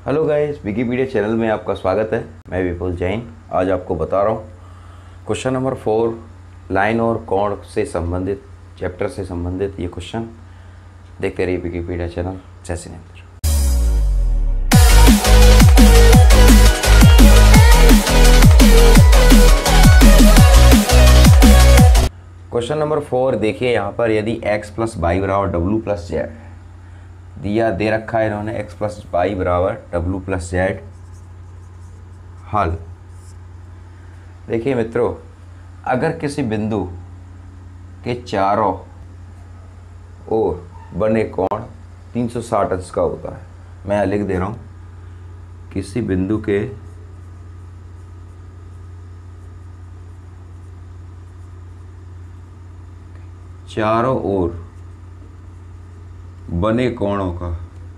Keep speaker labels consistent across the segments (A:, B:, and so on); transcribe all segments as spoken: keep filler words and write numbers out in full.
A: Hello guys, Wikipedia channel में आपका स्वागत है। मैं विपुल जैन। आज आपको बता रहा हूँ क्वेश्चन नंबर फोर, लाइन और कोण से संबंधित चैप्टर से संबंधित ये क्वेश्चन। देखते रहिए विकिपीडिया चैनल जय सिनेंद्र। क्वेश्चन नंबर फोर देखिए, यहाँ पर यदि x प्लस वाई बराबर डब्ल्यू प्लस जेड दिया दे रखा है इन्होंने, x प्लस वाई बराबर डब्ल्यू प्लस जेड। हल देखिए मित्रों, अगर किसी बिंदु के चारों ओर बने कोण तीन सौ साठ अंश का होता है, मैं यहाँ लिख दे रहा हूँ, किसी बिंदु के चारों ओर बने कोणों का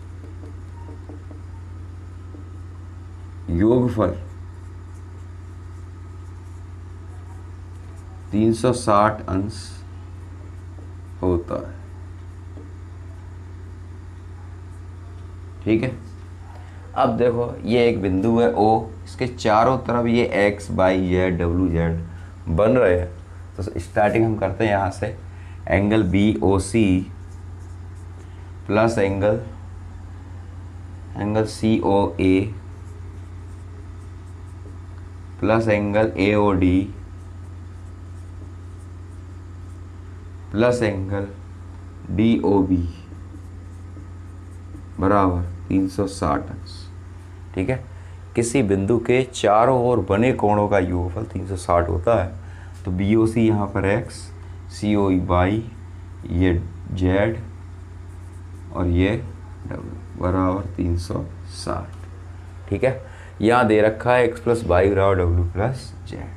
A: योगफल तीन सौ साठ अंश होता है। ठीक है, अब देखो ये एक बिंदु है O, इसके चारों तरफ ये x, y, z, w, z बन रहे हैं। तो स्टार्टिंग हम करते हैं यहाँ से, angle B O C plus angle angle C O A plus angle A O D plus angle D O B बराबर तीन सौ साठ अंश। ठीक है, किसी बिंदु के चारों ओर बने कोणों का योगफल तीन सौ साठ होता है। तो बी ओ सी यहाँ पर x, सी ओ वाई, ये z और ये w बराबर तीन सौ साठ। ठीक है, यहाँ दे रखा है x प्लस वाई बराबर W plus Z,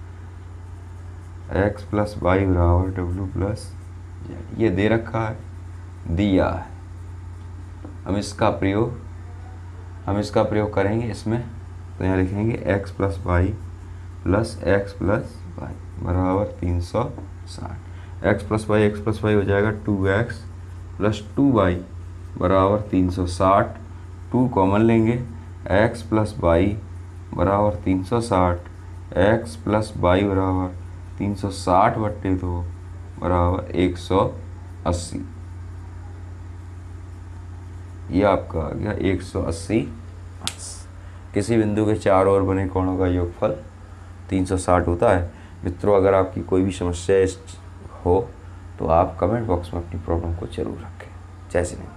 A: X plus Y बराबर डब्ल्यू प्लस जेड, ये दे रखा है, दिया है। हम इसका प्रयोग हम इसका प्रयोग करेंगे इसमें, तो यहाँ लिखेंगे x plus Y plus X plus Y बराबर तीन सौ साठ। X plus Y X plus Y हो जाएगा two X plus two Y बराबर तीन सौ साठ। टू कॉमन लेंगे, x प्लस वाई बराबर तीन सौ साठ, एक्स प्लस वाई बराबर तीन सौ साठ बट्टे दो बराबर एक सौ अस्सी। ये आपका आ गया एक सौ अस्सी अंश। किसी बिंदु के चारों ओर बने कोणों का योगफल तीन सौ साठ होता है। मित्रों, अगर आपकी कोई भी समस्या हो तो आप कमेंट बॉक्स में अपनी प्रॉब्लम को जरूर रखें। जय श्री राम।